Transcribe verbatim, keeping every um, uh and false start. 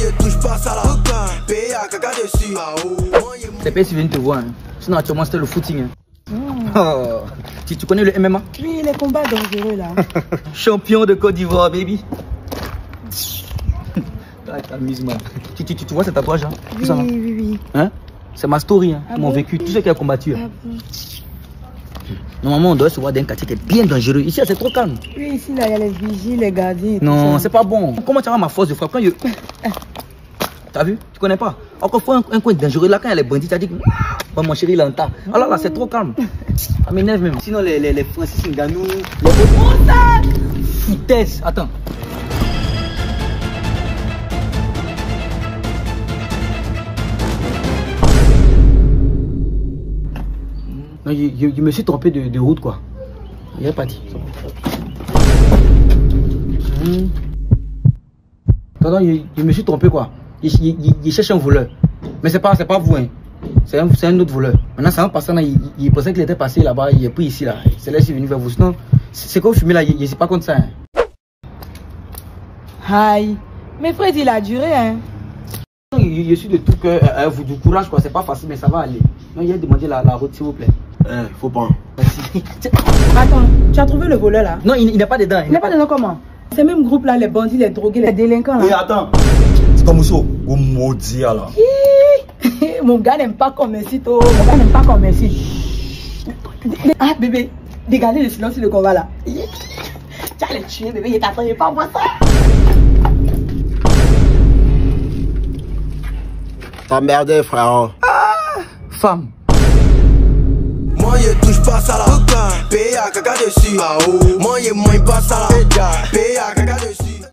je touche pas ça là. Paye à caca dessus. C'est pas si vient te voir. Hein. Sinon, actuellement, c'était le footing. Hein. Mm. Oh. Tu, tu connais le M M A? Oui, les combats dangereux là. Champion de Côte d'Ivoire, baby. Ah, t'amuses-moi. Tu, tu, tu, tu vois cet tatouage hein? Oui, ça, oui, oui, oui. Hein? C'est ma story, hein? Ah mon bon? vécu, tout ce qui a combattu. Ah bon? Normalement, on doit se voir dans un quartier qui est bien dangereux. Ici, c'est trop calme. Oui, ici, là, il y a les vigiles, les gardiens. Non, c'est pas bon. Comment tu as ma force de frappe quand je... T'as vu? Tu connais pas? Encore faut un, un coin dangereux. Là, quand il y a les bandits, tu as dit que oh, mon chéri, il est en tas. Alors là, c'est trop calme. Ça m'énerve même. Sinon, les, les, les Francis Ngannou, les autres. Foutaise. Attends. Non, je, je, je me suis trompé de, de route, quoi. Il est parti. Mmh. Attends, je, je me suis trompé, quoi. Il, il, il cherche un voleur. Mais c'est pas, c'est pas vous, hein. C'est un, un autre voleur. Maintenant, c'est un passant là, il, il pensait qu'il était passé là-bas, il est pris ici, là. C'est là qu'il est venu vers vous. Sinon, c'est quoi vous fumez là, je ne sais pas contre ça, hein. Aïe. Mais Fred, il a duré, hein. Je, je suis de tout cœur, euh, vous du courage, quoi. C'est pas facile, mais ça va aller. Non, il a demandé la, la route, s'il vous plaît. Eh, faut pas. Merci. Attends, tu as trouvé le voleur là? Non, il, il n'est pas dedans. Il n'est pas dedans comment? Ces mêmes groupes là, les bandits, les drogués, les délinquants là. Oui, attends. C'est comme ça, vous maudit là. Mon gars n'aime pas qu'on m'incite, oh. Mon gars n'aime pas qu'on m'incite. Ah bébé, dégagez le silence sur le combat là. Tu vas les tuer bébé, il t'attend, il pas moi ça. T'as merdé frère. Ah, femme. Moi je touche pas ça là. Paye à caca dessus. Moi je moins pas ça là. Paye à caca dessus.